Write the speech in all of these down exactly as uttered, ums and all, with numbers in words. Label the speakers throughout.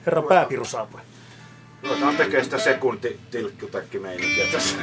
Speaker 1: Herra pääpiru saapui.
Speaker 2: Ruvetaan tekemään sitä sekunti tilkkutäkkimeininkiä tässä.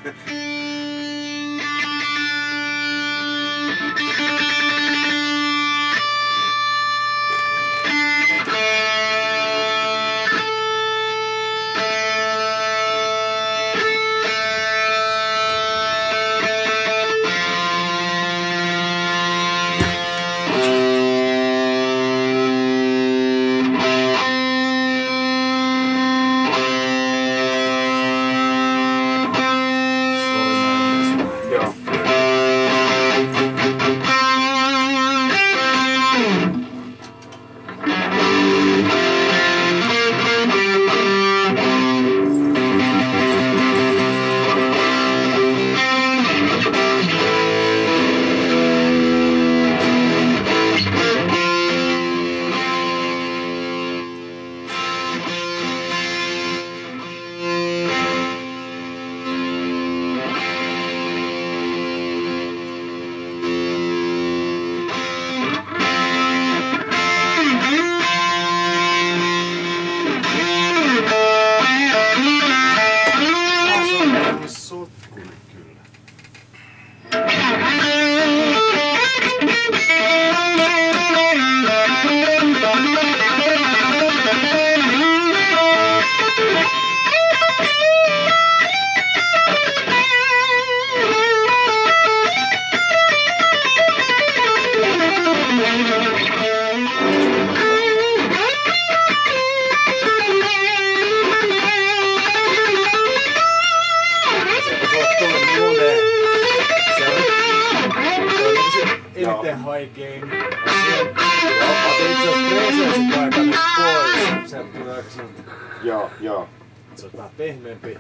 Speaker 1: Eniten haikein. Mä otin itse asiassa presensit aika nyt pois. Sieltä tulee aika sellainen...
Speaker 2: Joo, joo.
Speaker 1: Se on vähän pehmeämpi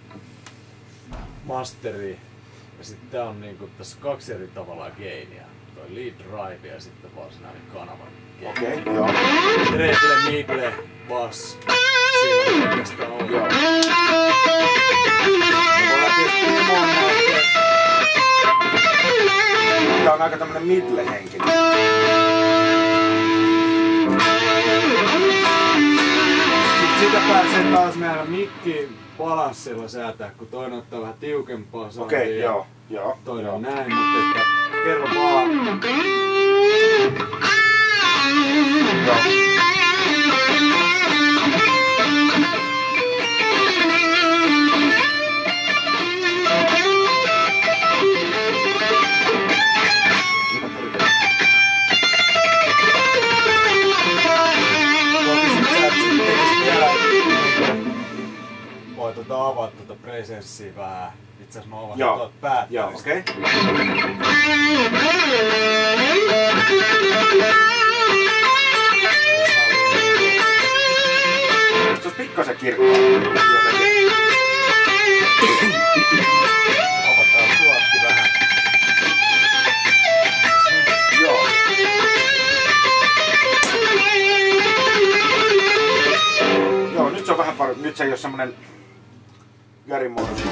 Speaker 1: masteri. Ja sitten tää on niinku, tässä kaksi eri tavalla gainia. Toi lead drive ja sitten varsinainen kanavan gain.
Speaker 2: Okei, okay, joo.
Speaker 1: Treble, middle, bass. Siinä on oikeastaan ollut.
Speaker 2: Joo. Me voidaan tietysti ilmoon näitä. Tää on aika tämmönen midle-henkinen.
Speaker 1: Sitten sitä pääsee taas meidän mikki balanssilla säätää, kun toinen ottaa vähän tiukempaa soundia.
Speaker 2: Okei, okay, joo, joo.
Speaker 1: Toinen
Speaker 2: joo.
Speaker 1: on näin, mutta että kerro vaan.
Speaker 2: Joo.
Speaker 1: Voi tuota avata tuota presenssiä vähän. Itse asiassa mä avaan
Speaker 2: Joo.
Speaker 1: tuota päätä.
Speaker 2: Joo, okei. Okay. Se olisi pikkasen kirkkaa.
Speaker 1: Avataan tuotti vähän.
Speaker 2: Joo. Joo, nyt se on vähän parempi. Nyt se ei ole semmonen Gary-muodossa.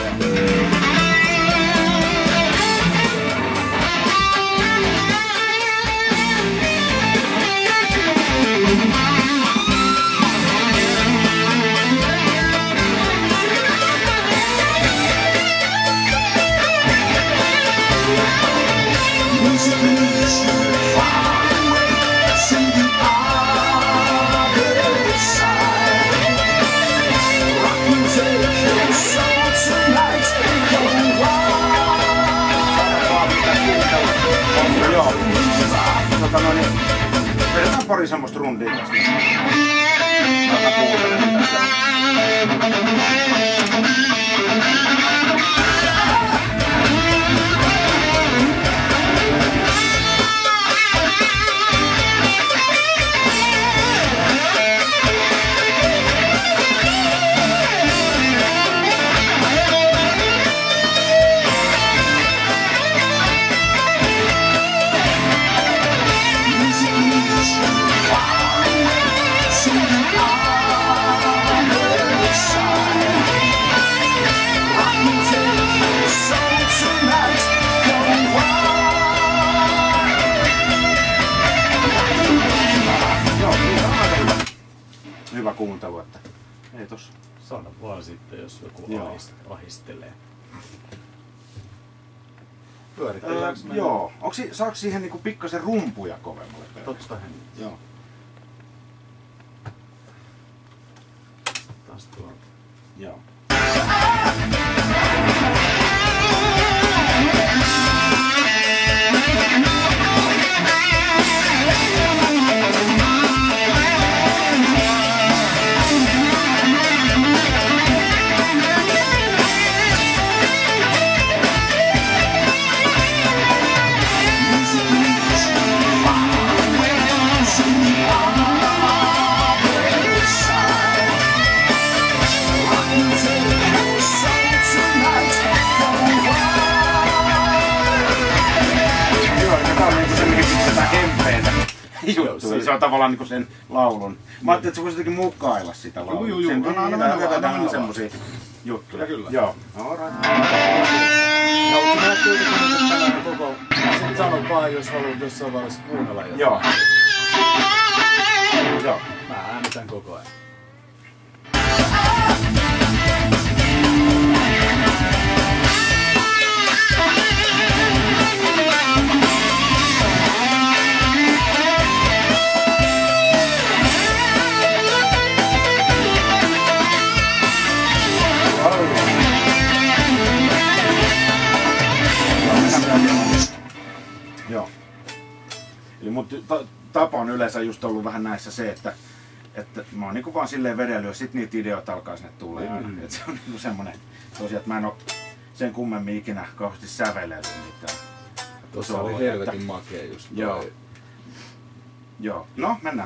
Speaker 2: Joo. Tota no niin, vedetään pari semmoista rundia tästä. Tätä kuuntelen tässä.
Speaker 3: Far away, so you are.
Speaker 2: Ei tossa.
Speaker 1: Sano vaan sitten, jos joku
Speaker 2: Joo.
Speaker 1: ahist, ahistelee.
Speaker 2: Öö,
Speaker 1: Pyöritelläänkö me?
Speaker 2: joo. Onko si, saako siihen niinku pikkasen rumpuja kovemmalle?
Speaker 1: Totta hän.
Speaker 2: Joo.
Speaker 1: Taas tuolta.
Speaker 2: Joo. Juttu. Se on tavallaan niinku sen laulun. Mä ajattelin, että sä voisit jotenkin mukailla sitä laulua.
Speaker 3: Juu, juu,
Speaker 2: Sen,
Speaker 3: anna, anna mennä vaan, anna mennä
Speaker 2: semmosia juttuja.
Speaker 3: Kyllä, kyllä.
Speaker 2: Joo. Alright.
Speaker 1: No, mutta mä kuitenkin nyt tänään koko... Sit sano vaan, jos haluat jossain vaiheessa kuunnella jotain.
Speaker 2: Joo. Joo.
Speaker 1: Mä äänitän koko ajan.
Speaker 2: Joo. Eli mun ta- tapa on yleensä just ollut vähän näissä se, että, että mä oon niinku vaan silleen vedellyt ja sit niitä ideoita alkaa sinne tulla.
Speaker 1: Mm.
Speaker 2: Et se on niinku semmonen tosiaan, että mä en oo sen kummemmin ikinä kauheasti sävelellyt mitään.
Speaker 3: Tuossa oli helvetin makea just toi.
Speaker 2: Joo. Joo. No, mennään.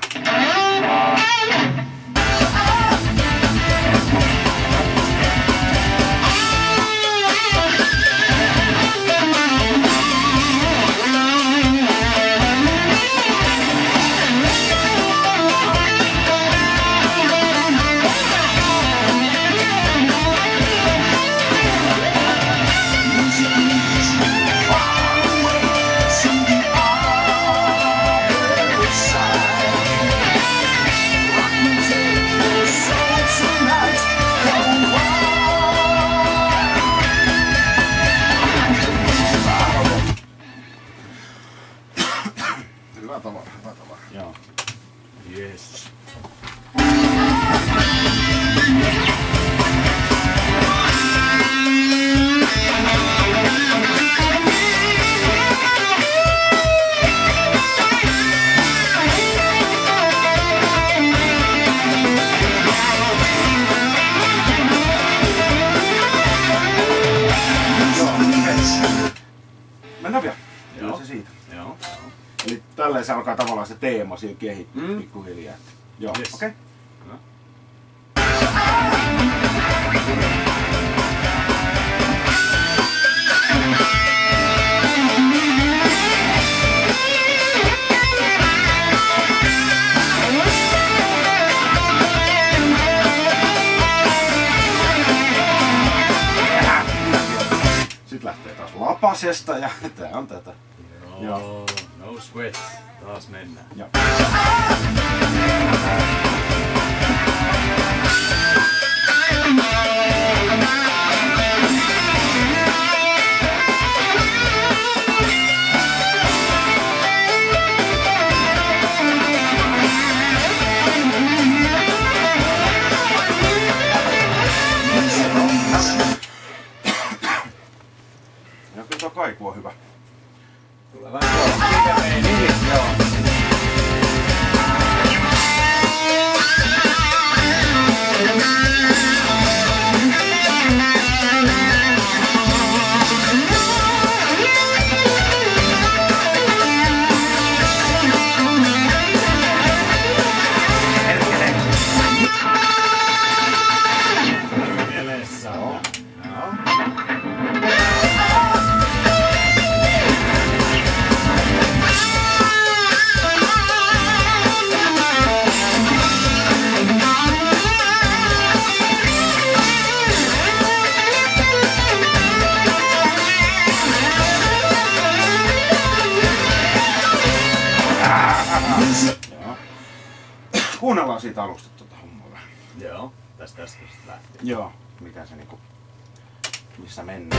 Speaker 3: Hyvä tavara, hyvä tavara.
Speaker 2: Joo.
Speaker 1: Yes.
Speaker 2: Mennään vielä.
Speaker 1: Joo.
Speaker 2: Joo. Se siitä.
Speaker 1: Joo.
Speaker 2: Eli tälleen se alkaa tavallaan se teema siinä kehittyä
Speaker 3: Mm.
Speaker 2: pikkuhiljaa. Joo,
Speaker 1: Yes.
Speaker 2: okei. Okay.
Speaker 1: No.
Speaker 2: Sitten lähtee taas lapasesta ja tää on tätä.
Speaker 1: Joo. No sweat. Taas mennään.
Speaker 2: Joo. Ja kyllä tuo kaiku on hyvä.
Speaker 1: Tulee vähän tuolla. Mikä meininki? Joo. Mielessä. Joo.
Speaker 2: Kuunnellaan siitä alusta tuota hommaa vähän.
Speaker 1: Joo. tästä äskeisestä lähtien.
Speaker 2: Joo, mitä se niinku, missä mennään.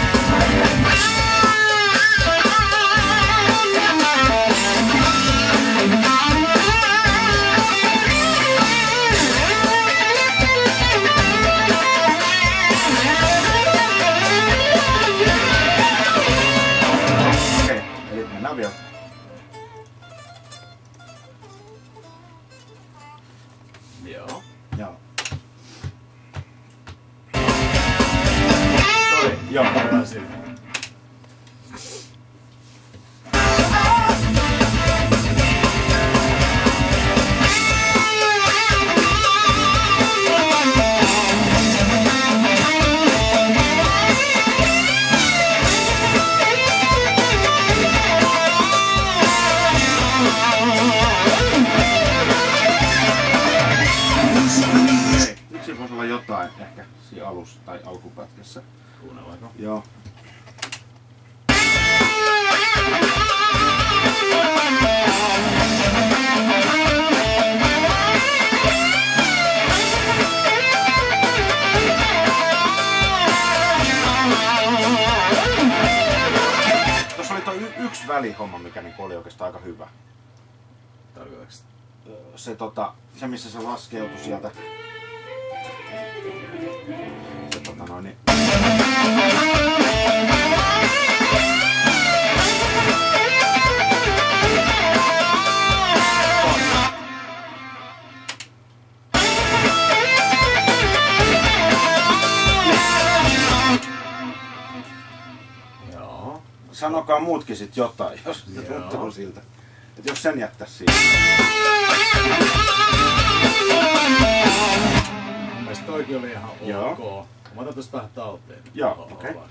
Speaker 2: Okei, eli mennään vielä.
Speaker 1: Joo.
Speaker 2: Joo.
Speaker 1: Sori.
Speaker 2: Joo.
Speaker 1: Hyvä siinä.
Speaker 2: Nyt siinä voisi olla jotain ehkä siinä alussa tai alkupätkässä.
Speaker 1: Kuunnellaanko?
Speaker 2: Joo. Tuossa oli toi y- yksi välihomma, mikä niinku oli oikeastaan aika hyvä.
Speaker 1: Tarkoitatko sitä?
Speaker 2: Se, tota, se missä se laskeutui sieltä. Se, tota noin, niin.
Speaker 1: Joo.
Speaker 2: Sanokaa muutkin sit jotain, jos se
Speaker 1: Joo.
Speaker 2: tuntuu siltä. Et jos sen jättäis siihen.
Speaker 1: Mun mielestä toikin oli ihan
Speaker 2: Joo.
Speaker 1: ok. Mä otan tosta vähän talteen.
Speaker 2: Joo,
Speaker 1: Tuohon
Speaker 2: okei.
Speaker 1: alas.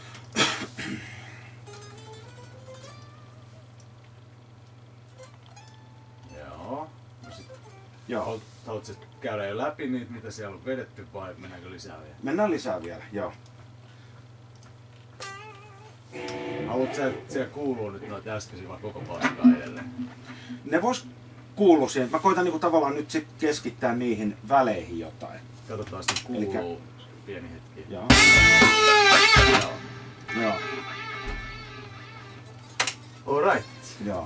Speaker 1: Joo. No sit,
Speaker 2: Joo.
Speaker 1: haluat- haluatko sä käydä jo läpi niitä, mitä siellä on vedetty, vai mennäänkö lisää vielä?
Speaker 2: Mennään lisää vielä, joo.
Speaker 1: Haluatko sä, että siellä kuuluu nyt noita äskeisiä vai koko paskaa edelleen?
Speaker 2: Ne vois kuulua siihen. Mä koitan niinku tavallaan nyt sit keskittää niihin väleihin jotain.
Speaker 1: Katsotaan, sitten kuuluu Elikkä... pieni hetki.
Speaker 2: Joo.
Speaker 1: Joo.
Speaker 2: Joo.
Speaker 1: Alright.
Speaker 2: Joo.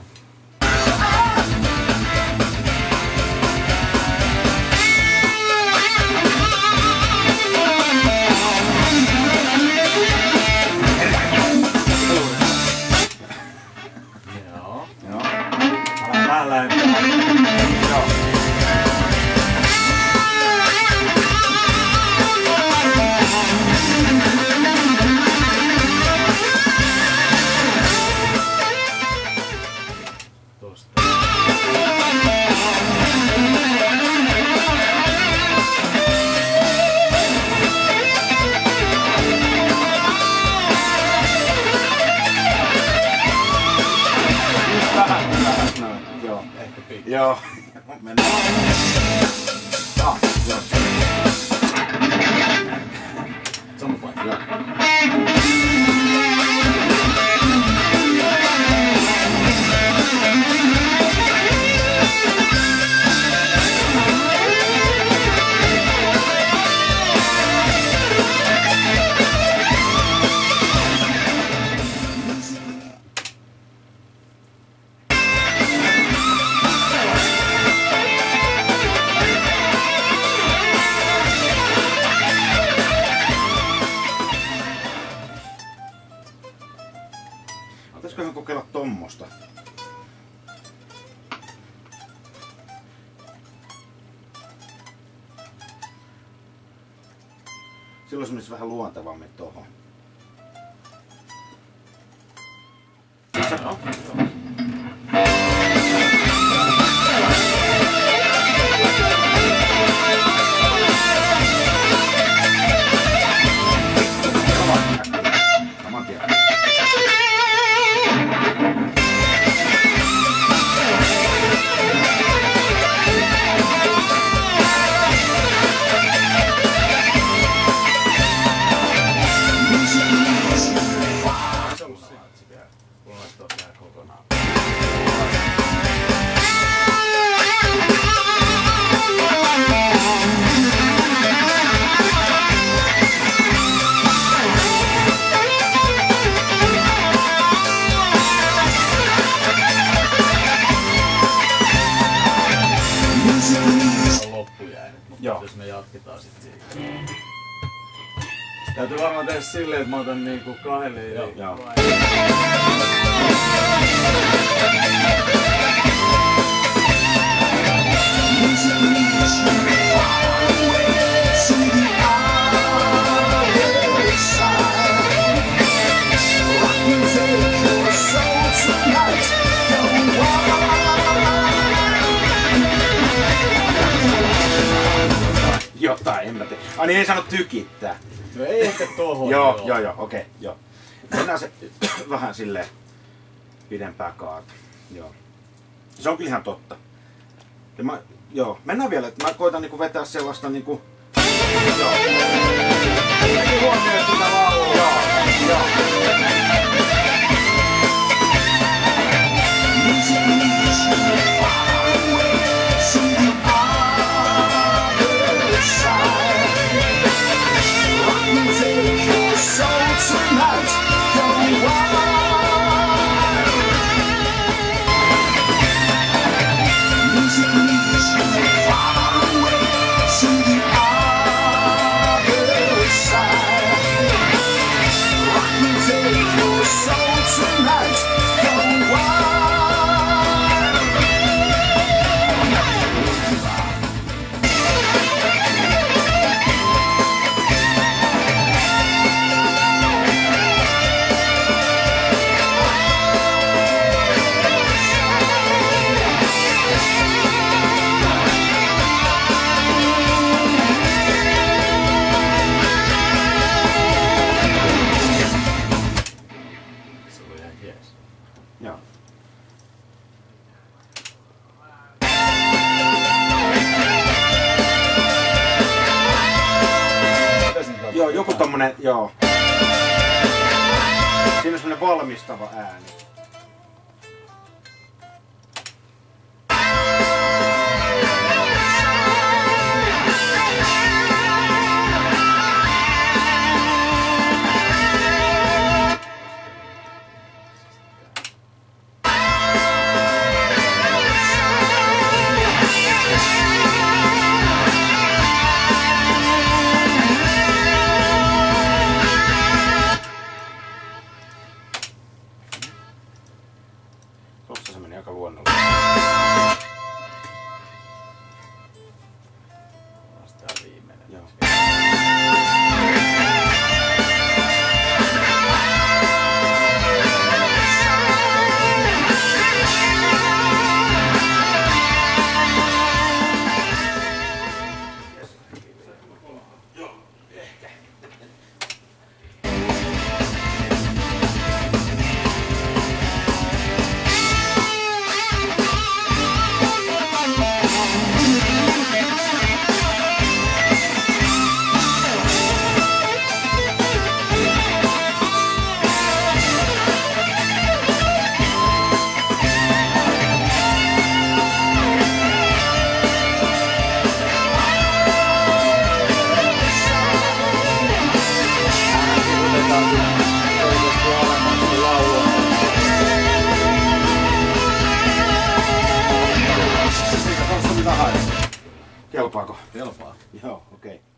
Speaker 1: Joo.
Speaker 2: Joo.
Speaker 1: Älä vähän lähempää.
Speaker 2: Joo.
Speaker 1: Tosta.
Speaker 2: Vähän, vähän noin. Joo.
Speaker 1: Ehkä pikku.
Speaker 2: Joo. Mennään. Ah, joo.
Speaker 1: Sama paikka.
Speaker 2: Joo. Pitäisiköhän kokeilla tommosta? Silloin se menisi vähän luontevammin tohon.
Speaker 1: Joo.
Speaker 2: Saman tien.
Speaker 1: Mulla olisi tuossa kokonaan. Täytyy varmaan tehdä silleen, että mä otan niinku kahdelle eri.
Speaker 2: Joo. Jotain, en mä tee. Ai niin, ei sano tykittää.
Speaker 1: No ei ehkä tohon.
Speaker 2: Joo, joo, joo, okei, okay, joo. Mennään se vähän silleen pidempää kaata. Joo. Se on kyllä ihan totta. Ja mä, joo, mennään vielä, että mä koitan niinku vetää sellaista niinku... Joo. Mäkin huomioon sitä laulua. Joo, joo. Joo. Joo, joku tommonen, joo. Siinä on semmonen valmistava ääni. Tossa se meni aika luonnollisesti.
Speaker 1: Vasta viimeinen.
Speaker 2: Joo. Kelpaako?
Speaker 1: Kelpaa.
Speaker 2: Joo, okei. Okay.